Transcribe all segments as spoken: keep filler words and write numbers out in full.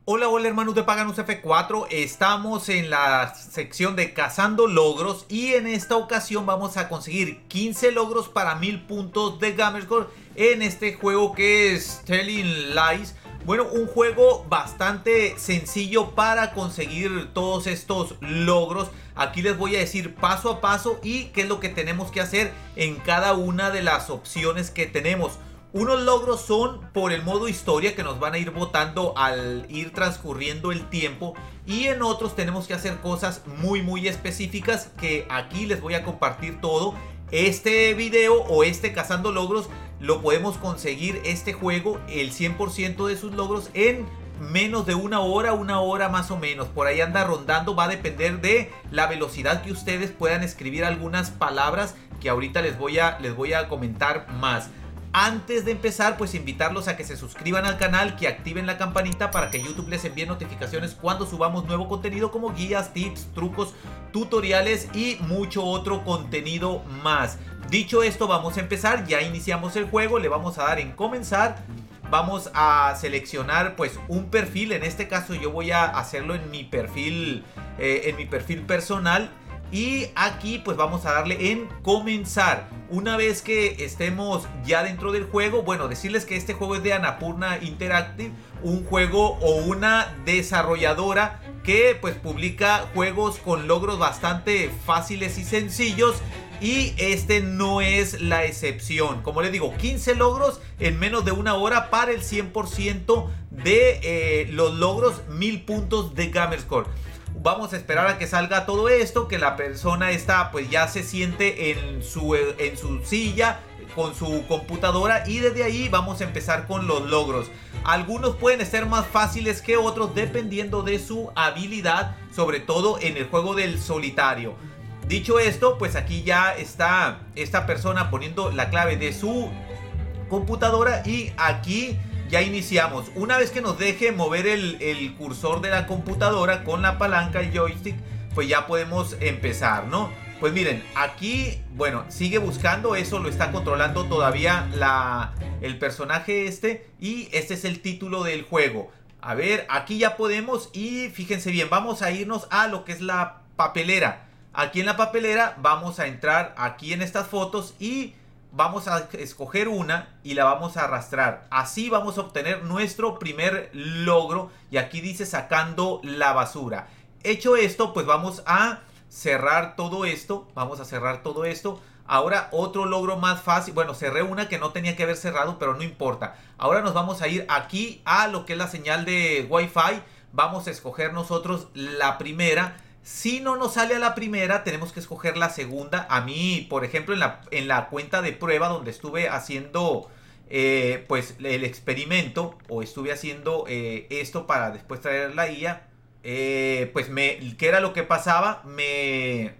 Hola, hola hermanos de Paganus F cuatro, estamos en la sección de cazando logros y en esta ocasión vamos a conseguir quince logros para mil puntos de Gamerscore en este juego que es Telling Lies. Bueno, un juego bastante sencillo para conseguir todos estos logros. Aquí les voy a decir paso a paso y qué es lo que tenemos que hacer en cada una de las opciones que tenemos. Unos logros son por el modo historia que nos van a ir botando al ir transcurriendo el tiempo, y en otros tenemos que hacer cosas muy muy específicas que aquí les voy a compartir todo. Este video o este cazando logros lo podemos conseguir, este juego, el cien por ciento de sus logros en menos de una hora, una hora más o menos. Por ahí anda rondando, va a depender de la velocidad que ustedes puedan escribir algunas palabras que ahorita les voy a, les voy a comentar más. Antes de empezar, pues invitarlos a que se suscriban al canal, que activen la campanita para que YouTube les envíe notificaciones cuando subamos nuevo contenido como guías, tips, trucos, tutoriales y mucho otro contenido más. Dicho esto, vamos a empezar, ya iniciamos el juego, le vamos a dar en comenzar. Vamos a seleccionar pues un perfil, en este caso yo voy a hacerlo en mi perfil, eh, en mi perfil personal. Y aquí pues vamos a darle en comenzar. Una vez que estemos ya dentro del juego, bueno, decirles que este juego es de Annapurna Interactive, un juego o una desarrolladora que pues publica juegos con logros bastante fáciles y sencillos. Y este no es la excepción. Como les digo, quince logros en menos de una hora para el cien por ciento de eh, los logros, mil puntos de Gamerscore. Vamos a esperar a que salga todo esto, que la persona está pues ya se siente en su, en su silla con su computadora, y desde ahí vamos a empezar con los logros. Algunos pueden ser más fáciles que otros dependiendo de su habilidad, sobre todo en el juego del solitario. Dicho esto, pues aquí ya está esta persona poniendo la clave de su computadora y aquí ya iniciamos. Una vez que nos deje mover el, el cursor de la computadora con la palanca, el joystick, pues ya podemos empezar, ¿no? Pues miren, aquí, bueno, sigue buscando, eso lo está controlando todavía la, el personaje este, y este es el título del juego. A ver, aquí ya podemos, y fíjense bien, vamos a irnos a lo que es la papelera. Aquí en la papelera vamos a entrar aquí en estas fotos y vamos a escoger una y la vamos a arrastrar. Así vamos a obtener nuestro primer logro. Y aquí dice sacando la basura. Hecho esto, pues vamos a cerrar todo esto. Vamos a cerrar todo esto. Ahora otro logro más fácil. Bueno, cerré una que no tenía que haber cerrado, pero no importa. Ahora nos vamos a ir aquí a lo que es la señal de Wi-Fi. Vamos a escoger nosotros la primera. Si no nos sale a la primera, tenemos que escoger la segunda. A mí, por ejemplo, en la, en la cuenta de prueba donde estuve haciendo eh, pues el experimento, o estuve haciendo eh, esto para después traer la I A, eh, pues me, ¿qué era lo que pasaba? Me,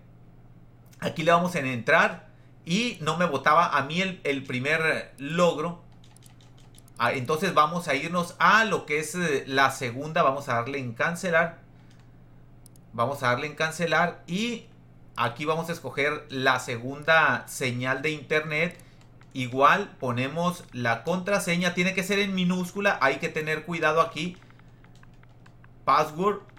aquí le vamos a entrar y no me botaba a mí el, el primer logro. Ah, entonces vamos a irnos a lo que es la segunda. Vamos a darle en cancelar. Vamos a darle en cancelar y aquí vamos a escoger la segunda señal de internet. Igual ponemos la contraseña, tiene que ser en minúscula, hay que tener cuidado aquí. Password.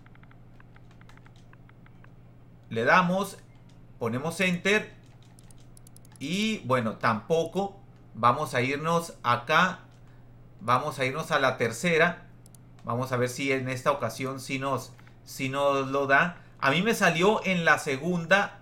Le damos, ponemos enter y bueno, tampoco. Vamos a irnos acá, vamos a irnos a la tercera. Vamos a ver si en esta ocasión sí nos... si nos lo da. A mí me salió en la segunda.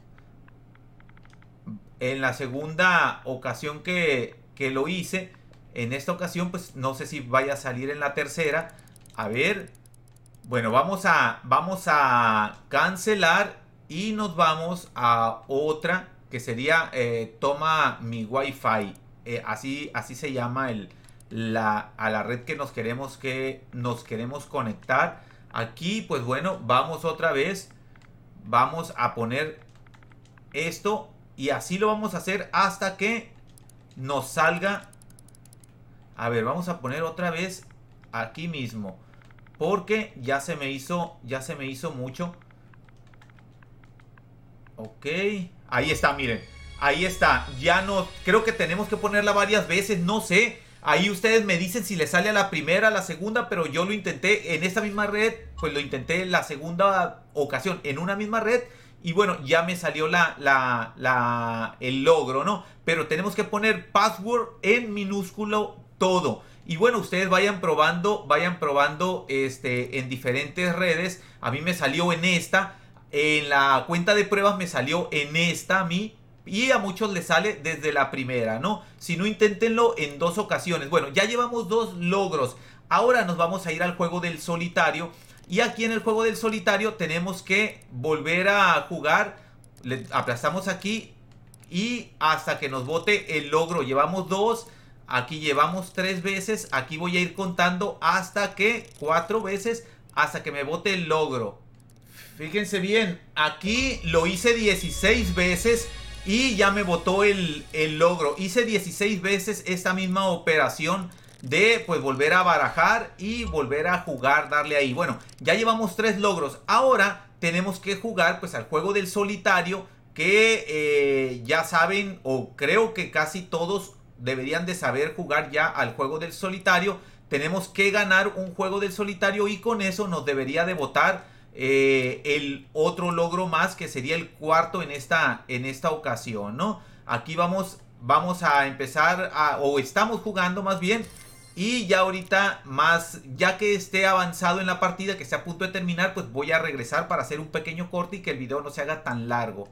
En la segunda ocasión que, que lo hice. En esta ocasión pues no sé si vaya a salir en la tercera. A ver. Bueno, vamos a, vamos a cancelar. Y nos vamos a otra. Que sería eh, toma mi Wi-Fi. Eh, así, así se llama el, la, a la red que nos queremos, que nos queremos conectar. Aquí pues bueno, vamos otra vez. Vamos a poner esto y así lo vamos a hacer hasta que nos salga. A ver, vamos a poner otra vez aquí mismo, porque ya se me hizo, ya se me hizo mucho. Ok, ahí está, miren. Ahí está, ya no, creo que tenemos que ponerla varias veces, no sé. Ahí ustedes me dicen si les sale a la primera, a la segunda, pero yo lo intenté en esta misma red, pues lo intenté la segunda ocasión en una misma red. Y bueno, ya me salió la, la, la, el logro, ¿no? Pero tenemos que poner password en minúsculo todo. Y bueno, ustedes vayan probando, vayan probando este, en diferentes redes. A mí me salió en esta. En la cuenta de pruebas me salió en esta a mí. Y a muchos les sale desde la primera, ¿no? Si no, inténtenlo en dos ocasiones. Bueno, ya llevamos dos logros. Ahora nos vamos a ir al juego del solitario. Y aquí en el juego del solitario tenemos que volver a jugar. Le aplastamos aquí y hasta que nos bote el logro. Llevamos dos, aquí llevamos tres veces. Aquí voy a ir contando hasta que cuatro veces, hasta que me bote el logro. Fíjense bien, aquí lo hice dieciséis veces y ya me botó el, el logro. Hice dieciséis veces esta misma operación de pues volver a barajar y volver a jugar, darle ahí. Bueno, ya llevamos tres logros. Ahora tenemos que jugar pues al juego del solitario, que eh, ya saben, o creo que casi todos deberían de saber jugar ya al juego del solitario. Tenemos que ganar un juego del solitario y con eso nos debería de botar eh, el otro logro más, que sería el cuarto en esta, en esta ocasión, ¿no? Aquí vamos, vamos a empezar a, o estamos jugando más bien. Y ya ahorita más, ya que esté avanzado en la partida, que esté a punto de terminar, pues voy a regresar para hacer un pequeño corte y que el video no se haga tan largo.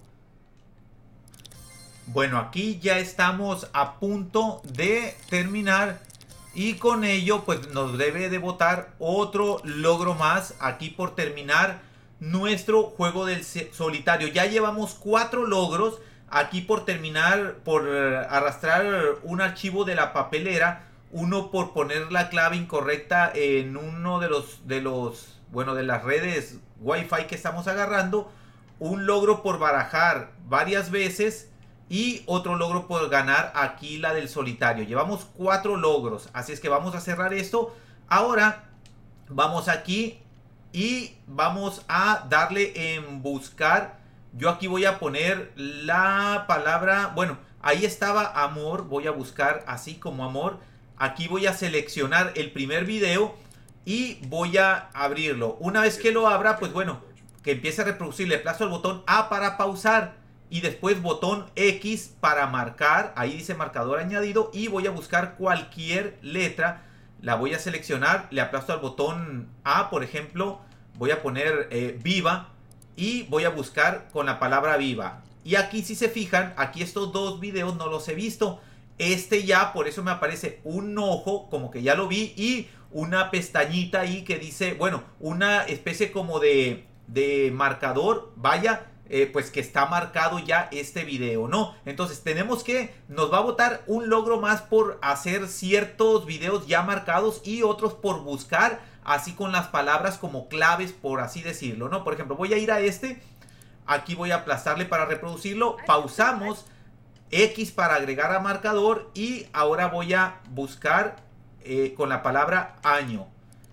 Bueno, aquí ya estamos a punto de terminar y con ello pues nos debe de botar otro logro más aquí por terminar nuestro juego del solitario. Ya llevamos cuatro logros aquí por terminar, por arrastrar un archivo de la papelera. Uno por poner la clave incorrecta en uno de los, de los, bueno, de las redes Wi-Fi que estamos agarrando. Un logro por barajar varias veces. Y otro logro por ganar aquí la del solitario. Llevamos cuatro logros. Así es que vamos a cerrar esto. Ahora vamos aquí y vamos a darle en buscar. Yo aquí voy a poner la palabra, bueno, ahí estaba amor. Voy a buscar así como amor. Aquí voy a seleccionar el primer video y voy a abrirlo. Una vez que lo abra, pues bueno, que empiece a reproducir. Le aplasto el botón A para pausar y después botón X para marcar. Ahí dice marcador añadido y voy a buscar cualquier letra. La voy a seleccionar, le aplasto al botón A, por ejemplo. Voy a poner eh, viva y voy a buscar con la palabra viva. Y aquí, si se fijan, aquí estos dos videos no los he visto. Este ya, por eso me aparece un ojo, como que ya lo vi, y una pestañita ahí que dice, bueno, una especie como de, de marcador, vaya, eh, pues que está marcado ya este video, ¿no? Entonces tenemos que, nos va a botar un logro más por hacer ciertos videos ya marcados y otros por buscar, así con las palabras como claves, por así decirlo, ¿no? Por ejemplo, voy a ir a este, aquí voy a aplastarle para reproducirlo, pausamos, X para agregar a marcador y ahora voy a buscar eh, con la palabra año.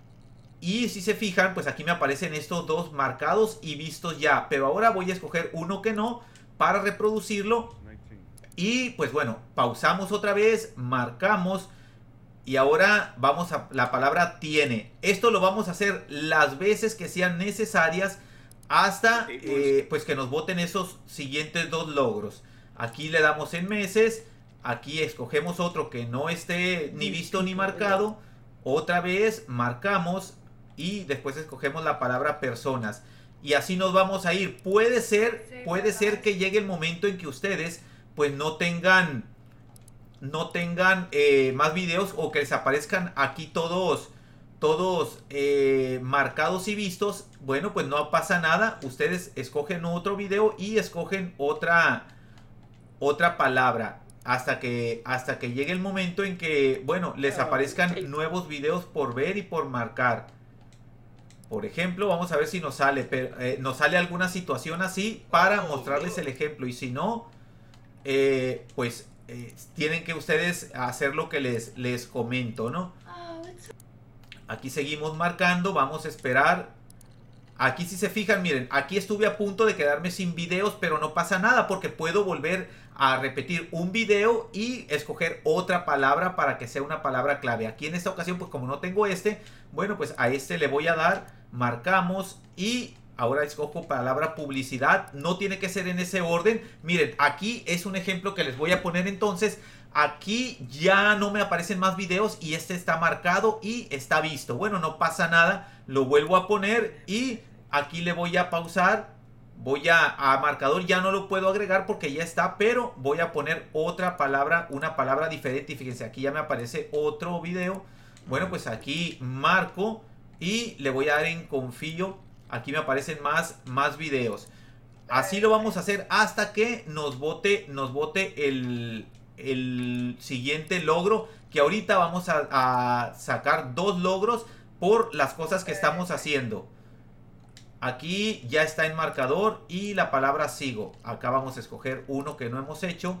Y si se fijan, pues aquí me aparecen estos dos marcados y vistos ya. Pero ahora voy a escoger uno que no para reproducirlo. Y pues bueno, pausamos otra vez, marcamos y ahora vamos a la palabra tiene. Esto lo vamos a hacer las veces que sean necesarias hasta eh, pues que nos boten esos siguientes dos logros. Aquí le damos en meses, aquí escogemos otro que no esté ni visto ni marcado, otra vez marcamos y después escogemos la palabra personas. Y así nos vamos a ir. Puede ser, puede ser que llegue el momento en que ustedes pues no tengan, no tengan eh, más videos o que les aparezcan aquí todos, todos eh, marcados y vistos. Bueno, pues no pasa nada. Ustedes escogen otro video y escogen otra... otra palabra hasta que hasta que llegue el momento en que, bueno, les aparezcan nuevos videos por ver y por marcar. Por ejemplo, vamos a ver si nos sale pero, eh, nos sale alguna situación así para mostrarles el ejemplo. Y si no, eh, pues eh, tienen que ustedes hacer lo que les, les comento, ¿no? Aquí seguimos marcando, vamos a esperar Aquí si se fijan, miren, aquí estuve a punto de quedarme sin videos, pero no pasa nada porque puedo volver a repetir un video y escoger otra palabra para que sea una palabra clave. Aquí en esta ocasión, pues como no tengo este, bueno, pues a este le voy a dar, marcamos y ahora escojo palabra publicidad. No tiene que ser en ese orden. Miren, aquí es un ejemplo que les voy a poner entonces. Aquí ya no me aparecen más videos y este está marcado y está visto. Bueno, no pasa nada. Lo vuelvo a poner y aquí le voy a pausar. Voy a, a marcador, ya no lo puedo agregar porque ya está, pero voy a poner otra palabra, una palabra diferente. Y fíjense, aquí ya me aparece otro video. Bueno, pues aquí marco y le voy a dar en confío. Aquí me aparecen más, más videos. Así lo vamos a hacer hasta que nos bote, nos bote el, el siguiente logro. Que ahorita vamos a, a sacar dos logros por las cosas que estamos haciendo. Aquí ya está en marcador y la palabra sigo. Acá vamos a escoger uno que no hemos hecho.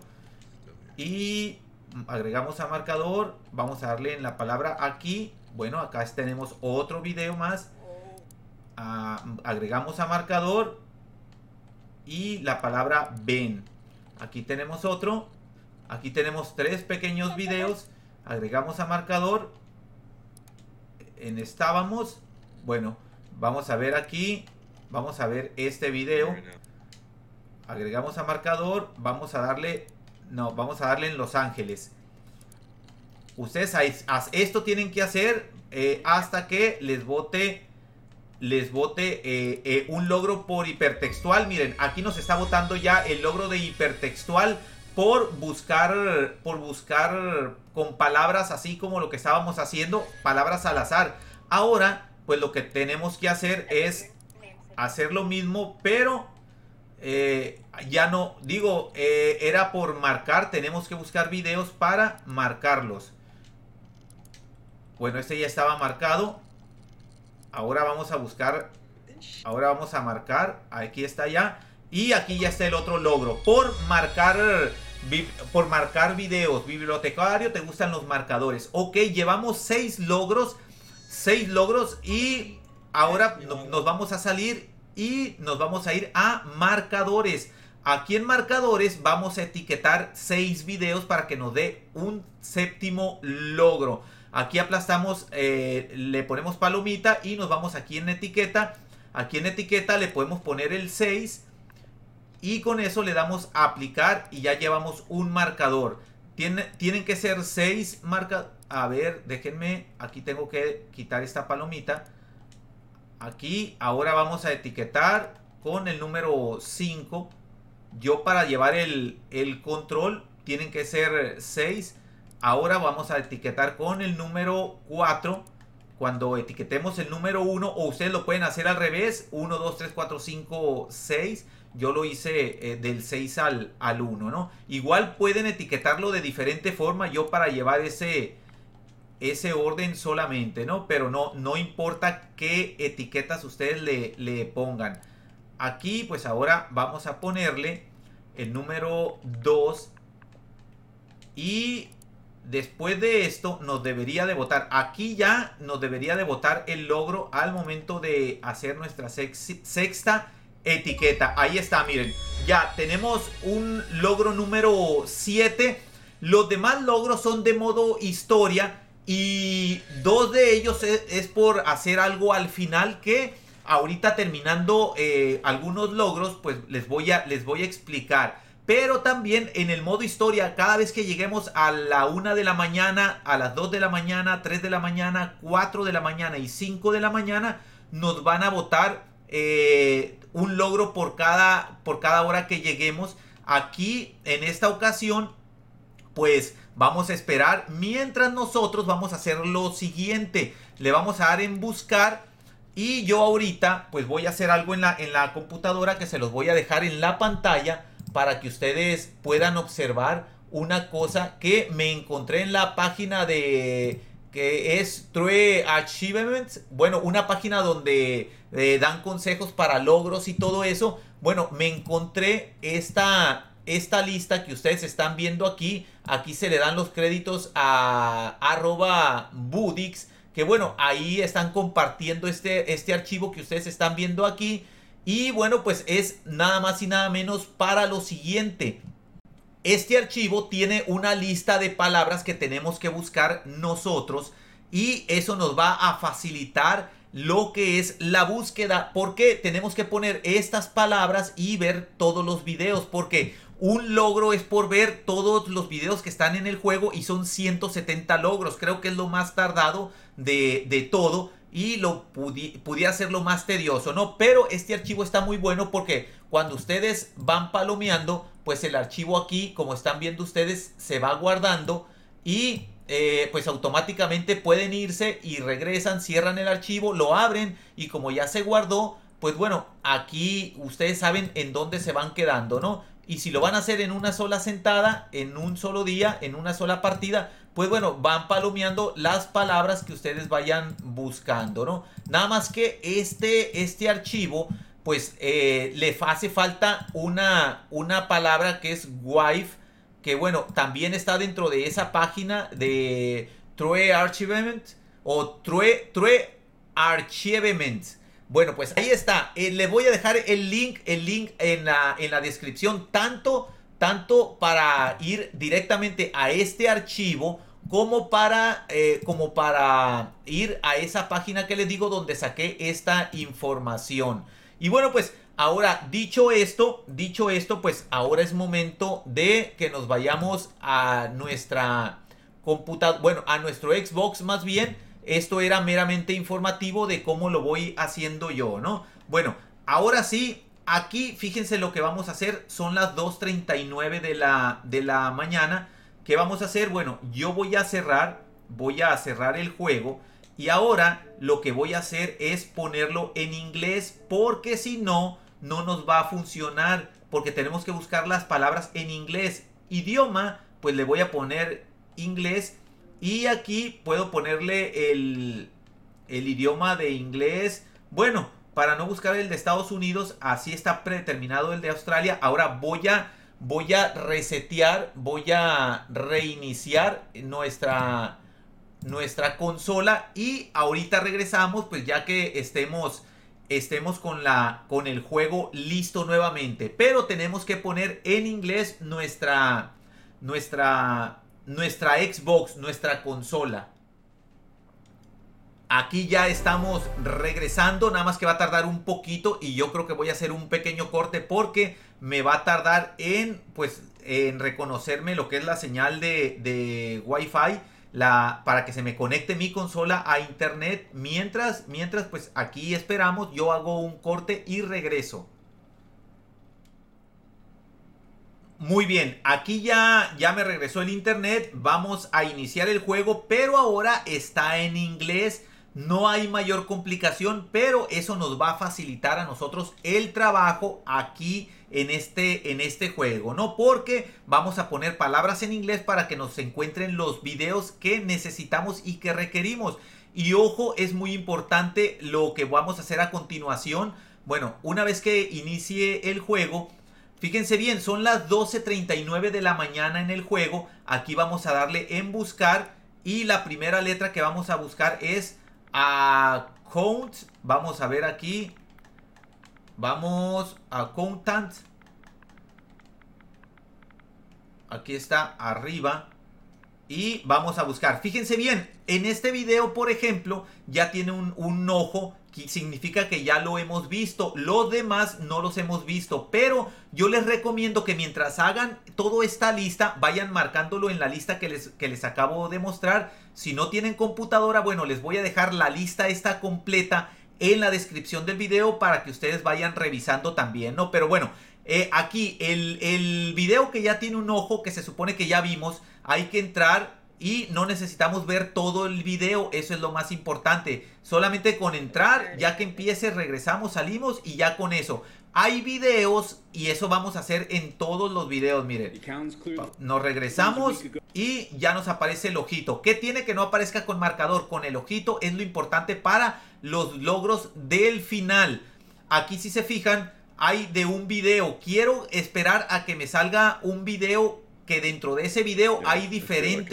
Y agregamos a marcador. Vamos a darle en la palabra aquí. Bueno, acá tenemos otro video más. Uh, agregamos a marcador. Y la palabra ven. Aquí tenemos otro. Aquí tenemos tres pequeños videos. Agregamos a marcador. En estábamos. Bueno, vamos a ver aquí. Vamos a ver este video. Agregamos a marcador. Vamos a darle. No, vamos a darle en Los Ángeles. Ustedes esto tienen que hacer eh, hasta que les bote. Les bote eh, eh, un logro por hipertextual. Miren, aquí nos está botando ya el logro de hipertextual. Por buscar. Por buscar con palabras así como lo que estábamos haciendo. Palabras al azar. Ahora, pues lo que tenemos que hacer es hacer lo mismo, pero eh, ya no, digo, eh, era por marcar, tenemos que buscar videos para marcarlos. Bueno, este ya estaba marcado. Ahora vamos a buscar, ahora vamos a marcar, aquí está ya. Y aquí ya está el otro logro, por marcar, por marcar videos. Bibliotecario, ¿te gustan los marcadores? Ok, llevamos seis logros, seis logros y... Ahora no, nos vamos a salir y nos vamos a ir a marcadores. Aquí en marcadores vamos a etiquetar seis videos para que nos dé un séptimo logro. Aquí aplastamos, eh, le ponemos palomita y nos vamos aquí en etiqueta. Aquí en etiqueta le podemos poner el seis y con eso le damos a aplicar y ya llevamos un marcador. Tiene, tienen que ser seis marcas. A ver, déjenme, aquí tengo que quitar esta palomita. Aquí, ahora vamos a etiquetar con el número cinco. Yo para llevar el, el control tienen que ser seis. Ahora vamos a etiquetar con el número cuatro. Cuando etiquetemos el número uno, o ustedes lo pueden hacer al revés. uno, dos, tres, cuatro, cinco, seis. Yo lo hice eh, del seis al, al uno, ¿no? Igual pueden etiquetarlo de diferente forma. Yo para llevar ese... ese orden solamente, ¿no? Pero no, no importa qué etiquetas ustedes le, le pongan. Aquí, pues ahora vamos a ponerle el número dos. Y después de esto nos debería de botar. Aquí ya nos debería de botar el logro al momento de hacer nuestra sexta etiqueta. Ahí está, miren. Ya tenemos un logro número siete. Los demás logros son de modo historia. Y dos de ellos es, es por hacer algo al final que ahorita terminando eh, algunos logros pues les voy, a, les voy a explicar. Pero también en el modo historia, cada vez que lleguemos a la una de la mañana, a las dos de la mañana, tres de la mañana, cuatro de la mañana y cinco de la mañana, nos van a botar eh, un logro por cada, por cada hora que lleguemos. Aquí en esta ocasión pues vamos a esperar mientras nosotros vamos a hacer lo siguiente. Le vamos a dar en buscar y yo ahorita pues voy a hacer algo en la, en la computadora que se los voy a dejar en la pantalla para que ustedes puedan observar una cosa que me encontré en la página de... que es True Achievements. Bueno, una página donde eh, dan consejos para logros y todo eso. Bueno, me encontré esta... esta lista que ustedes están viendo aquí. Aquí se le dan los créditos a arroba Budix, que bueno, ahí están compartiendo este, este archivo que ustedes están viendo aquí. Y bueno, pues es nada más y nada menos para lo siguiente. Este archivo tiene una lista de palabras que tenemos que buscar nosotros y eso nos va a facilitar lo que es la búsqueda, porque tenemos que poner estas palabras y ver todos los videos, porque un logro es por ver todos los videos que están en el juego y son ciento setenta logros. Creo que es lo más tardado de, de todo y lo pudi pudiera ser lo más tedioso, ¿no? Pero este archivo está muy bueno porque cuando ustedes van palomeando, pues el archivo aquí, como están viendo ustedes, se va guardando y eh, pues automáticamente pueden irse y regresan, cierran el archivo, lo abren y como ya se guardó, pues bueno, aquí ustedes saben en dónde se van quedando, ¿no? Y si lo van a hacer en una sola sentada, en un solo día, en una sola partida, pues bueno, van palomeando las palabras que ustedes vayan buscando, ¿no? Nada más que este, este archivo, pues eh, le hace falta una, una palabra que es wife, que bueno, también está dentro de esa página de True Archivement o True, True Archivement. Bueno, pues ahí está. Eh, le voy a dejar el link, el link en la, en la descripción, tanto, tanto para ir directamente a este archivo, como para, eh, como para ir a esa página que les digo donde saqué esta información. Y bueno, pues ahora dicho esto, dicho esto, pues ahora es momento de que nos vayamos a nuestra computadora, bueno, a nuestro Xbox más bien. Esto era meramente informativo de cómo lo voy haciendo yo, ¿no? Bueno, ahora sí, aquí fíjense lo que vamos a hacer. Son las dos treinta y nueve de la, de la mañana. ¿Qué vamos a hacer? Bueno, yo voy a cerrar, voy a cerrar el juego. Y ahora lo que voy a hacer es ponerlo en inglés, porque si no, no nos va a funcionar. Porque tenemos que buscar las palabras en inglés. Idioma, pues le voy a poner inglés. Y aquí puedo ponerle el, el idioma de inglés. Bueno, para no buscar el de Estados Unidos, así está predeterminado el de Australia. Ahora voy a, voy a resetear, voy a reiniciar nuestra, nuestra consola. Y ahorita regresamos, pues ya que estemos, estemos con, la, con el juego listo nuevamente. Pero tenemos que poner en inglés nuestra... nuestra nuestra Xbox, nuestra consola. Aquí ya estamos regresando, nada más que va a tardar un poquito y yo creo que voy a hacer un pequeño corte porque me va a tardar en, pues, en reconocerme lo que es la señal de, de Wi-Fi, la, para que se me conecte mi consola a internet. Mientras, mientras, pues aquí esperamos, yo hago un corte y regreso. Muy bien, aquí ya, ya me regresó el internet, vamos a iniciar el juego, pero ahora está en inglés, no hay mayor complicación, pero eso nos va a facilitar a nosotros el trabajo aquí en este, en este juego, ¿no? Porque vamos a poner palabras en inglés para que nos encuentren los videos que necesitamos y que requerimos. Y ojo, es muy importante lo que vamos a hacer a continuación. Bueno, una vez que inicie el juego... Fíjense bien, son las doce treinta y nueve de la mañana en el juego. Aquí vamos a darle en buscar. Y la primera letra que vamos a buscar es account. Vamos a ver aquí. Vamos a accountant. Aquí está arriba. Y vamos a buscar. Fíjense bien, en este video, por ejemplo, ya tiene un, un ojo, que significa que ya lo hemos visto. Los demás no los hemos visto, pero yo les recomiendo que mientras hagan toda esta lista, vayan marcándolo en la lista que les, que les acabo de mostrar. Si no tienen computadora, bueno, les voy a dejar la lista esta completa en la descripción del video para que ustedes vayan revisando también, ¿no? Pero bueno, eh, aquí el, el video que ya tiene un ojo, que se supone que ya vimos, hay que entrar y no necesitamos ver todo el video, eso es lo más importante. Solamente con entrar, ya que empiece, regresamos, salimos y ya con eso. Hay videos y eso vamos a hacer en todos los videos, miren. Nos regresamos y ya nos aparece el ojito. ¿Qué tiene que no aparezca con marcador? Con el ojito es lo importante para los logros del final. Aquí si se fijan, hay de un video. Quiero esperar a que me salga un video que dentro de ese video hay diferentes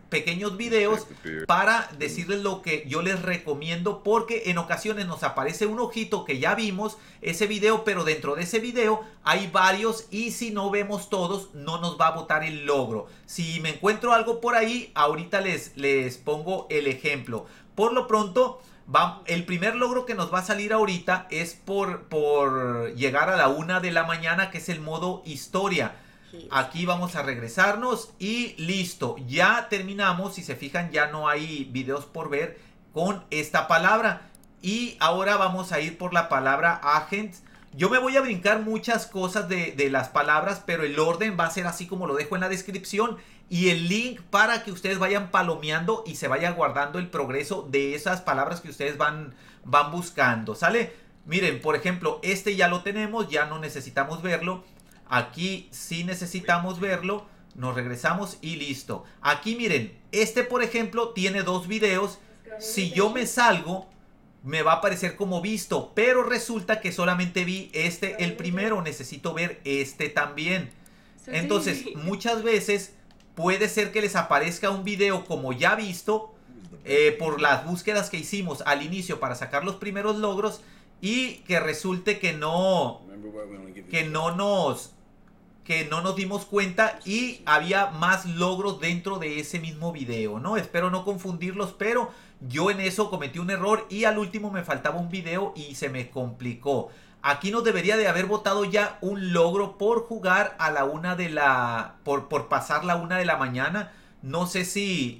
pequeños videos para decirles lo que yo les recomiendo, porque en ocasiones nos aparece un ojito que ya vimos ese video, pero dentro de ese video hay varios y si no vemos todos no nos va a botar el logro. Si me encuentro algo por ahí, ahorita les, les pongo el ejemplo. Por lo pronto, va, el primer logro que nos va a salir ahorita es por, por llegar a la una de la mañana, que es el modo historia. Aquí vamos a regresarnos y listo, ya terminamos. Si se fijan, ya no hay videos por ver con esta palabra. Y ahora vamos a ir por la palabra agents. Yo me voy a brincar muchas cosas de, de las palabras, pero el orden va a ser así como lo dejo en la descripción. Y el link para que ustedes vayan palomeando y se vaya guardando el progreso de esas palabras que ustedes van, van buscando, ¿sale? Miren, por ejemplo, este ya lo tenemos, ya no necesitamos verlo. Aquí sí necesitamos verlo. Nos regresamos y listo. Aquí miren, este por ejemplo tiene dos videos. Si yo me salgo, me va a aparecer como visto, pero resulta que solamente vi este, el primero. Necesito ver este también. Entonces muchas veces puede ser que les aparezca un video como ya visto, eh, por las búsquedas que hicimos al inicio para sacar los primeros logros, y que resulte que no que no nos que no nos dimos cuenta y había más logros dentro de ese mismo video, ¿no? Espero no confundirlos, pero yo en eso cometí un error y al último me faltaba un video y se me complicó. Aquí nos debería de haber votado ya un logro por jugar a la una de la... Por, por pasar la una de la mañana. No sé si...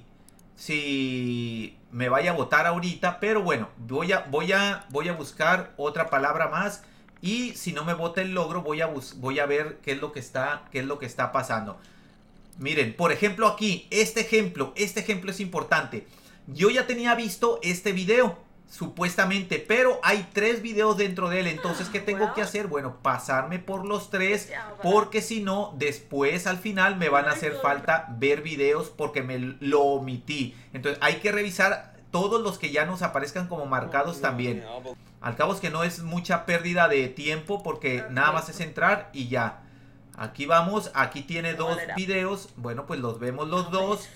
Si me vaya a votar ahorita, pero bueno, voy a, voy a, voy a buscar otra palabra más. Y si no me vota el logro, voy a, bus voy a ver qué es lo que está, qué es lo que está pasando. Miren, por ejemplo aquí, este ejemplo, este ejemplo es importante. Yo ya tenía visto este video, supuestamente, pero hay tres videos dentro de él. Entonces, ¿qué tengo que hacer? Bueno, pasarme por los tres, porque si no, después al final me van a hacer falta ver videos porque me lo omití. Entonces, hay que revisar todos los que ya nos aparezcan como marcados también. Al cabo es que no es mucha pérdida de tiempo porque nada más es entrar y ya. Aquí vamos, aquí tiene dos videos. Bueno, pues los vemos los dos.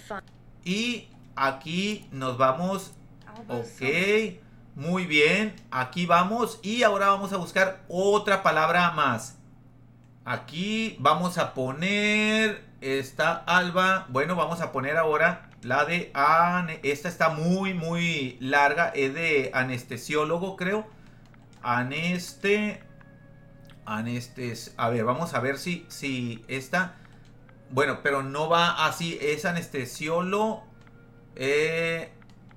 Y aquí nos vamos. Ok, muy bien. Aquí vamos y ahora vamos a buscar otra palabra más. Aquí vamos a poner esta Alba. Bueno, vamos a poner ahora la de... An esta está muy, muy larga. Es de anestesiólogo, creo. Aneste... Anestes... A ver, vamos a ver si, si esta... Bueno, pero no va así. Es anestesiólogo. Eh...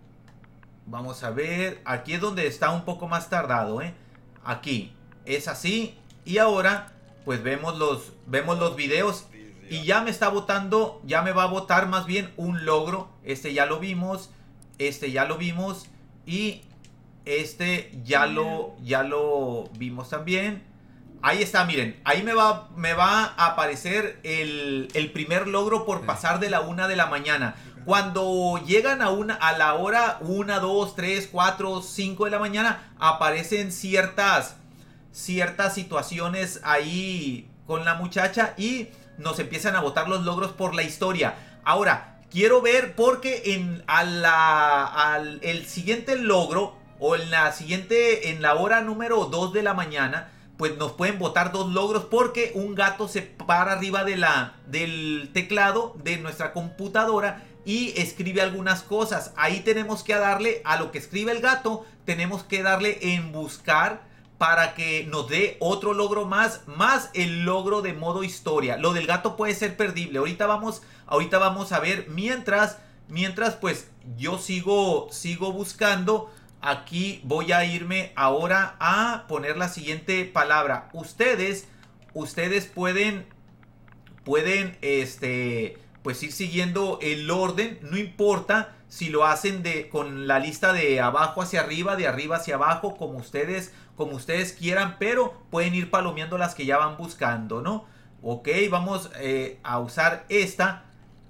Vamos a ver. Aquí es donde está un poco más tardado, ¿eh? Aquí. Es así. Y ahora, pues vemos los, vemos los videos. Y ya me está votando, ya me va a votar más bien un logro. Este ya lo vimos. Este ya lo vimos. Y este ya lo, ya lo vimos también. Ahí está, miren. Ahí me va, me va a aparecer el, el primer logro por pasar de la una de la mañana. Cuando llegan a, una, a la hora una, dos, tres, cuatro, cinco de la mañana, aparecen ciertas, ciertas situaciones ahí con la muchacha y nos empiezan a botar los logros por la historia. Ahora, quiero ver porque en a la, al, el siguiente logro o en la siguiente, en la hora número dos de la mañana, pues nos pueden botar dos logros porque un gato se para arriba de la, del teclado de nuestra computadora y escribe algunas cosas. Ahí tenemos que darle a lo que escribe el gato, tenemos que darle en buscar para que nos dé otro logro más, más el logro de modo historia. Lo del gato puede ser perdible. Ahorita vamos, ahorita vamos a ver. Mientras, mientras pues yo sigo, sigo buscando. Aquí voy a irme ahora a poner la siguiente palabra. Ustedes, ustedes pueden, pueden, este, pues ir siguiendo el orden. No importa si lo hacen de, con la lista de abajo hacia arriba, de arriba hacia abajo, como ustedes, como ustedes quieran, pero pueden ir palomeando las que ya van buscando, ¿no? Ok, vamos eh, a usar esta.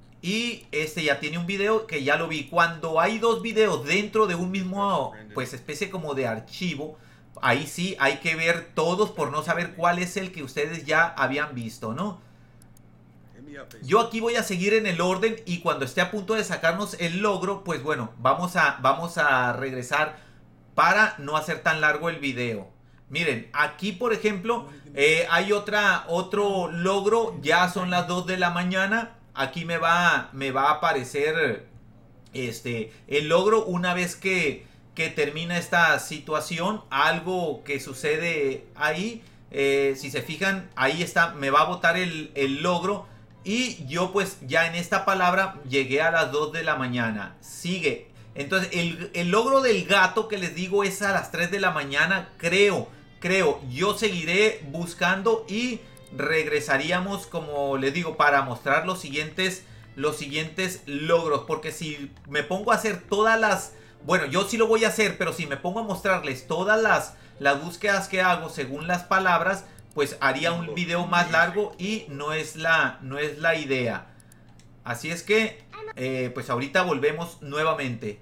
Y este ya tiene un video que ya lo vi. Cuando hay dos videos dentro de un mismo, pues especie como de archivo, ahí sí hay que ver todos por no saber cuál es el que ustedes ya habían visto, ¿no? Yo aquí voy a seguir en el orden y cuando esté a punto de sacarnos el logro, pues bueno, vamos a, vamos a regresar para no hacer tan largo el video. Miren, aquí por ejemplo, eh, hay otra, otro logro, ya son las dos de la mañana. Aquí me va, me va a aparecer este, el logro una vez que, que termina esta situación. Algo que sucede ahí, eh, si se fijan, ahí está, me va a botar el, el logro. Y yo pues ya en esta palabra llegué a las dos de la mañana. Sigue. Entonces el, el logro del gato que les digo es a las tres de la mañana. Creo, creo. Yo seguiré buscando y regresaríamos, como les digo, para mostrar los siguientes, los siguientes logros. Porque si me pongo a hacer todas las... Bueno, yo sí lo voy a hacer, pero si me pongo a mostrarles todas las, las búsquedas que hago según las palabras, pues haría un video más largo y no es la, no es la idea. Así es que, eh, pues ahorita volvemos nuevamente.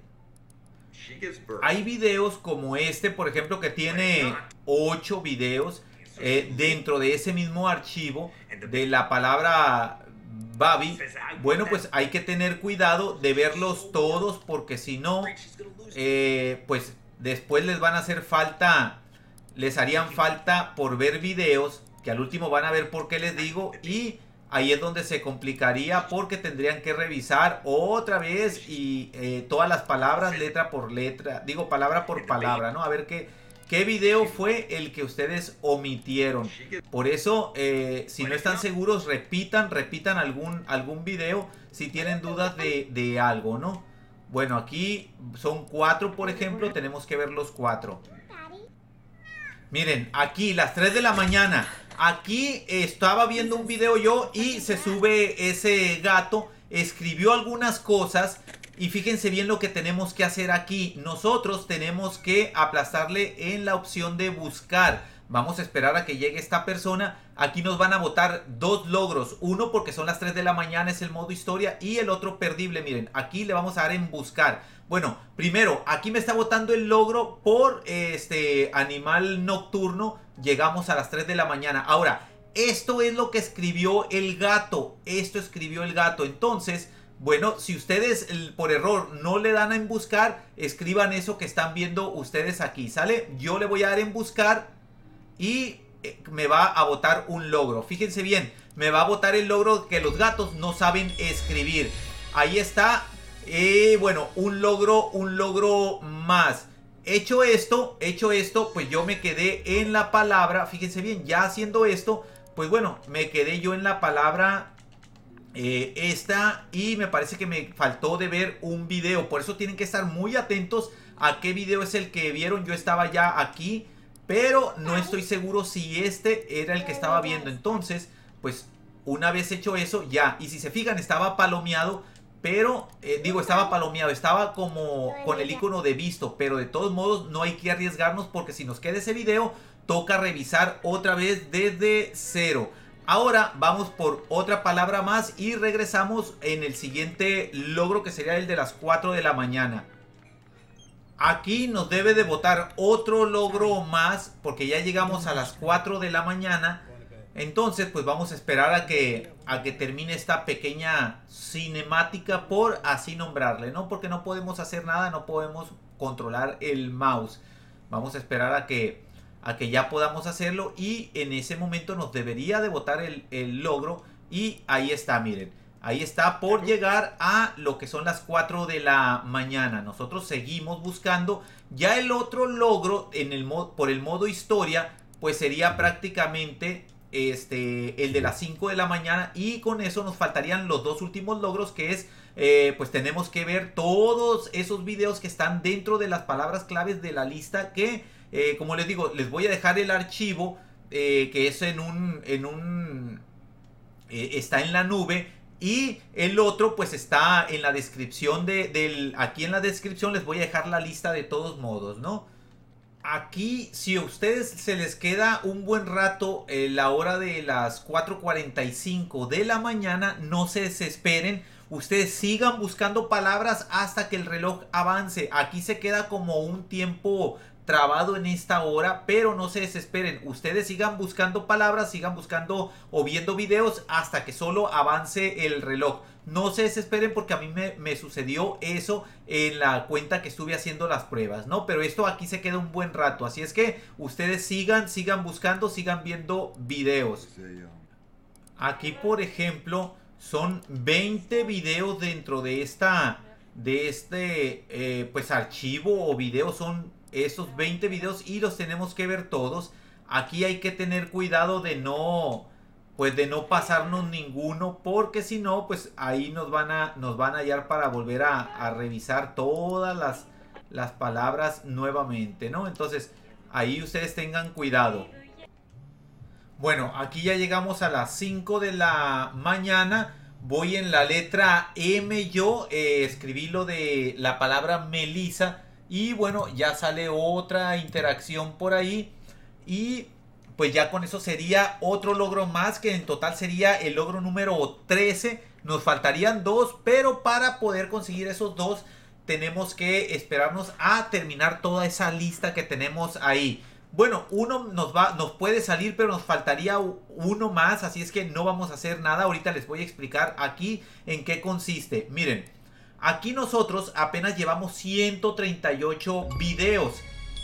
Hay videos como este, por ejemplo, que tiene ocho videos eh, dentro de ese mismo archivo de la palabra Babi. Bueno, pues hay que tener cuidado de verlos todos porque si no, eh, pues después les van a hacer falta... Les harían falta por ver videos que al último van a ver por qué les digo. Y ahí es donde se complicaría porque tendrían que revisar otra vez y eh, todas las palabras letra por letra. Digo palabra por palabra, ¿no? A ver qué, qué video fue el que ustedes omitieron. Por eso, eh, si no están seguros, repitan, repitan algún, algún video si tienen dudas de, de algo, ¿no? Bueno, aquí son cuatro, por ejemplo. Tenemos que ver los cuatro. Miren, aquí las tres de la mañana. Aquí estaba viendo un video yo y se sube ese gato. Escribió algunas cosas. Y fíjense bien lo que tenemos que hacer aquí. Nosotros tenemos que aplastarle en la opción de buscar. Vamos a esperar a que llegue esta persona. Aquí nos van a botar dos logros. Uno porque son las tres de la mañana, es el modo historia. Y el otro perdible, miren. Aquí le vamos a dar en buscar. Bueno, primero, aquí me está botando el logro por este animal nocturno. Llegamos a las tres de la mañana. Ahora, esto es lo que escribió el gato. Esto escribió el gato. Entonces, bueno, si ustedes por error no le dan en buscar, escriban eso que están viendo ustedes aquí, ¿sale? Yo le voy a dar en buscar y me va a botar un logro. Fíjense bien, me va a botar el logro que los gatos no saben escribir. Ahí está. Eh, bueno, un logro, un logro más. Hecho esto, hecho esto, pues yo me quedé en la palabra. Fíjense bien, ya haciendo esto, pues bueno, me quedé yo en la palabra eh, esta. Y me parece que me faltó de ver un video. Por eso tienen que estar muy atentos a qué video es el que vieron. Yo estaba ya aquí, pero no estoy seguro si este era el que estaba viendo. Entonces, pues una vez hecho eso, ya. Y si se fijan, estaba palomeado. Pero, eh, digo, estaba palomeado, estaba como con el icono de visto. Pero de todos modos no hay que arriesgarnos porque si nos queda ese video, toca revisar otra vez desde cero. Ahora vamos por otra palabra más y regresamos en el siguiente logro que sería el de las cuatro de la mañana. Aquí nos debe de botar otro logro más porque ya llegamos a las cuatro de la mañana. Entonces pues vamos a esperar a que, a que termine esta pequeña cinemática, por así nombrarle, ¿no? Porque no podemos hacer nada, no podemos controlar el mouse. Vamos a esperar a que, a que ya podamos hacerlo y en ese momento nos debería de botar el, el logro. Y ahí está, miren. Ahí está por llegar a lo que son las cuatro de la mañana. Nosotros seguimos buscando. Ya el otro logro en el mod, por el modo historia pues sería prácticamente... Este, el de las cinco de la mañana. Y con eso nos faltarían los dos últimos logros, que es, eh, pues tenemos que ver todos esos videos que están dentro de las palabras claves de la lista. Que, eh, como les digo, les voy a dejar el archivo, eh, que es en un, en un, eh, está en la nube. Y el otro pues está en la descripción de, del, aquí en la descripción les voy a dejar la lista de todos modos, ¿no? Aquí, si a ustedes se les queda un buen rato, eh, la hora de las cuatro cuarenta y cinco de la mañana, no se desesperen. Ustedes sigan buscando palabras hasta que el reloj avance. Aquí se queda como un tiempo trabado en esta hora, pero no se desesperen. Ustedes sigan buscando palabras, sigan buscando o viendo videos hasta que solo avance el reloj. No se desesperen porque a mí me, me sucedió eso en la cuenta que estuve haciendo las pruebas, ¿no? Pero esto aquí se queda un buen rato. Así es que ustedes sigan, sigan buscando, sigan viendo videos. Aquí, por ejemplo, son veinte videos dentro de esta, de este, eh, pues archivo o video. Son estos veinte videos y los tenemos que ver todos. Aquí hay que tener cuidado de no... pues de no pasarnos ninguno, porque si no, pues ahí nos van a, nos van a hallar para volver a, a revisar todas las, las palabras nuevamente, ¿no? Entonces, ahí ustedes tengan cuidado. Bueno, aquí ya llegamos a las cinco de la mañana. Voy en la letra M yo, eh, escribí lo de la palabra Melissa. Y bueno, ya sale otra interacción por ahí. Y... pues ya con eso sería otro logro más, que en total sería el logro número trece. Nos faltarían dos, pero para poder conseguir esos dos tenemos que esperarnos a terminar toda esa lista que tenemos ahí. Bueno, uno nos va, nos puede salir, pero nos faltaría uno más, así es que no vamos a hacer nada. Ahorita les voy a explicar aquí en qué consiste. Miren, aquí nosotros apenas llevamos ciento treinta y ocho videos.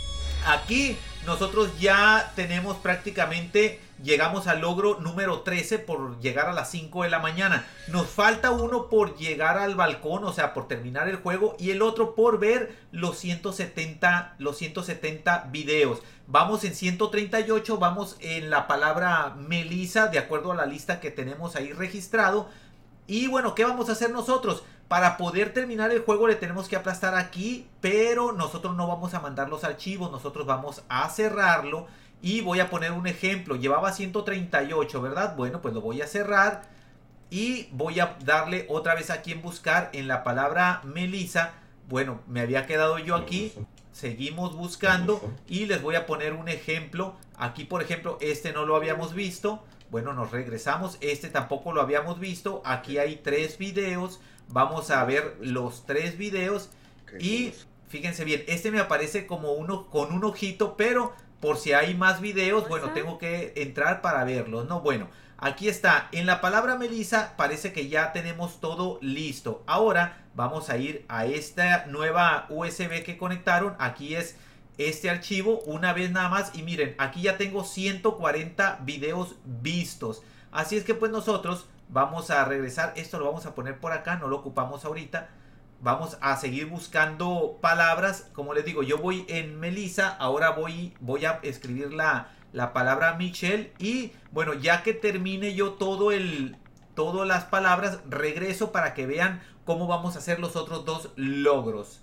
Aquí nosotros ya tenemos prácticamente, llegamos al logro número trece por llegar a las cinco de la mañana. Nos falta uno por llegar al balcón, o sea, por terminar el juego, y el otro por ver los ciento setenta, los ciento setenta videos. Vamos en ciento treinta y ocho, vamos en la palabra Melissa, de acuerdo a la lista que tenemos ahí registrado. Y bueno, ¿qué vamos a hacer nosotros? Para poder terminar el juego le tenemos que aplastar aquí, pero nosotros no vamos a mandar los archivos, nosotros vamos a cerrarlo. Y voy a poner un ejemplo, llevaba ciento treinta y ocho, ¿verdad? Bueno, pues lo voy a cerrar y voy a darle otra vez aquí en buscar en la palabra Melissa. Bueno, me había quedado yo aquí, seguimos buscando y les voy a poner un ejemplo. Aquí, por ejemplo, este no lo habíamos visto. Bueno, nos regresamos, este tampoco lo habíamos visto. Aquí hay tres videos. Vamos a ver los tres videos. Y fíjense bien, este me aparece como uno con un ojito, pero por si hay más videos, bueno, tengo que entrar para verlos, ¿no? Bueno, aquí está. En la palabra Melissa parece que ya tenemos todo listo. Ahora vamos a ir a esta nueva U S B que conectaron. Aquí es este archivo, una vez nada más. Y miren, aquí ya tengo ciento cuarenta videos vistos. Así es que pues nosotros vamos a regresar. Esto lo vamos a poner por acá, no lo ocupamos ahorita. Vamos a seguir buscando palabras. Como les digo, yo voy en Melissa. Ahora voy, voy a escribir la, la palabra Michelle. Y bueno, ya que termine yo todo el, todas las palabras, regreso para que vean cómo vamos a hacer los otros dos logros.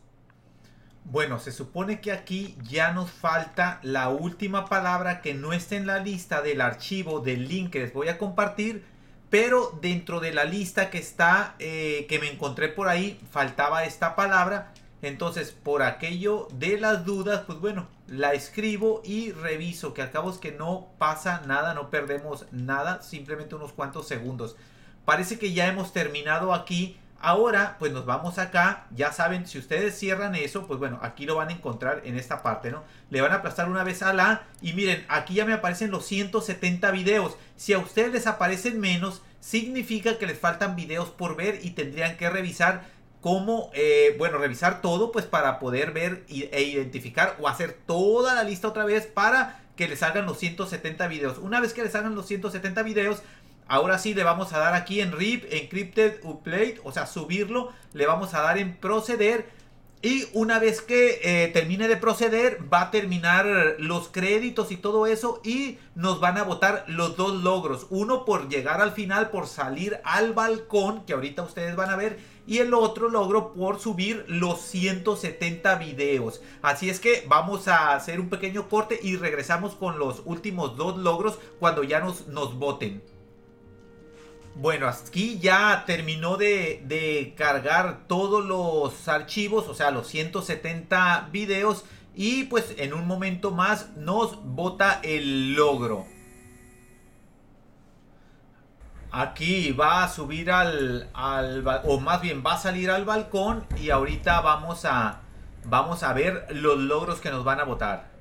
Bueno, se supone que aquí ya nos falta la última palabra que no está en la lista del archivo del link que les voy a compartir. Pero dentro de la lista que está, eh, que me encontré por ahí, faltaba esta palabra. Entonces, por aquello de las dudas, pues bueno, la escribo y reviso. Que al cabo es que no pasa nada, no perdemos nada, simplemente unos cuantos segundos. Parece que ya hemos terminado aquí. Ahora, pues nos vamos acá. Ya saben, si ustedes cierran eso, pues bueno, aquí lo van a encontrar en esta parte, ¿no? Le van a aplastar una vez a la. Y miren, aquí ya me aparecen los ciento setenta videos. Si a ustedes les aparecen menos, significa que les faltan videos por ver y tendrían que revisar cómo, eh, bueno, revisar todo, pues para poder ver e identificar o hacer toda la lista otra vez para que les salgan los ciento setenta videos. Una vez que les salgan los ciento setenta videos, ahora sí le vamos a dar aquí en R I P, Encrypted Upload, o sea, subirlo. Le vamos a dar en proceder. Y una vez que eh, termine de proceder, va a terminar los créditos y todo eso. Y nos van a botar los dos logros. Uno por llegar al final, por salir al balcón, que ahorita ustedes van a ver. Y el otro logro por subir los ciento setenta videos. Así es que vamos a hacer un pequeño corte y regresamos con los últimos dos logros cuando ya nos, nos voten. Bueno, aquí ya terminó de, de cargar todos los archivos, o sea, los ciento setenta videos. Y pues en un momento más nos bota el logro. Aquí va a subir al, al, o más bien va a salir al balcón. Y ahorita vamos a, vamos a ver los logros que nos van a botar.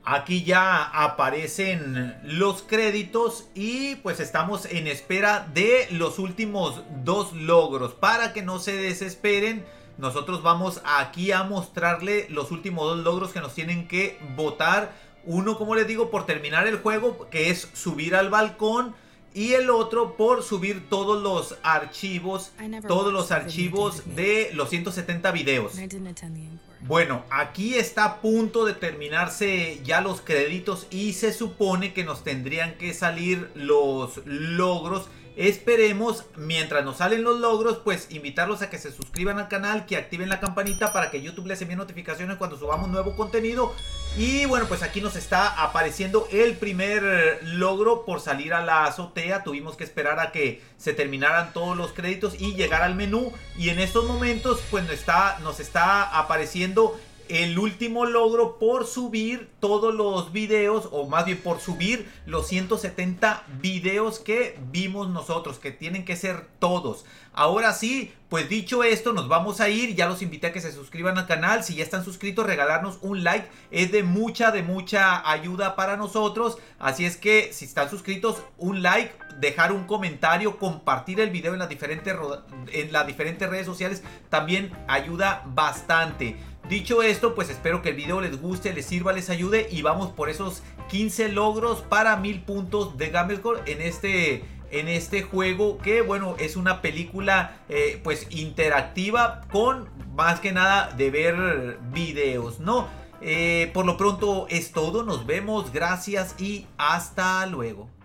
Aquí ya aparecen los créditos y pues estamos en espera de los últimos dos logros. Para que no se desesperen, nosotros vamos aquí a mostrarle los últimos dos logros que nos tienen que votar. Uno, como les digo, por terminar el juego, que es subir al balcón. Y el otro por subir todos los archivos, todos los archivos de los ciento setenta videos. Bueno, aquí está a punto de terminarse ya los créditos y se supone que nos tendrían que salir los logros. Esperemos, mientras nos salen los logros, pues invitarlos a que se suscriban al canal, que activen la campanita para que YouTube les envíe notificaciones cuando subamos nuevo contenido. Y bueno, pues aquí nos está apareciendo el primer logro por salir a la azotea. Tuvimos que esperar a que se terminaran todos los créditos y llegar al menú. Y en estos momentos pues nos está, nos está apareciendo el último logro por subir todos los videos, o más bien por subir los ciento setenta videos que vimos nosotros, que tienen que ser todos. Ahora sí, pues dicho esto, nos vamos a ir. Ya los invité a que se suscriban al canal. Si ya están suscritos, regalarnos un like. Es de mucha, de mucha ayuda para nosotros. Así es que si están suscritos, un like, dejar un comentario, compartir el video en las diferentes, en las diferentes redes sociales también ayuda bastante. Dicho esto, pues espero que el video les guste, les sirva, les ayude y vamos por esos quince logros para mil puntos de Gamerscore en este, en este juego que, bueno, es una película eh, pues interactiva con más que nada de ver videos, ¿no? Eh, por lo pronto es todo, nos vemos, gracias y hasta luego.